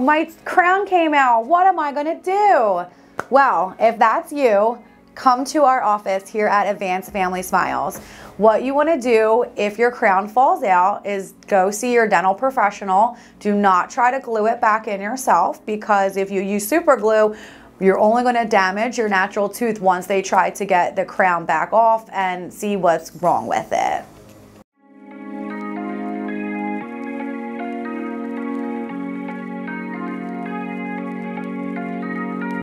my crown came out. What am I gonna do? Well, if that's you, come to our office here at Advanced Family Smiles. What you want to do if your crown falls out is go see your dental professional. Do not try to glue it back in yourself, because if you use super glue, you're only going to damage your natural tooth once they try to get the crown back off and see what's wrong with it.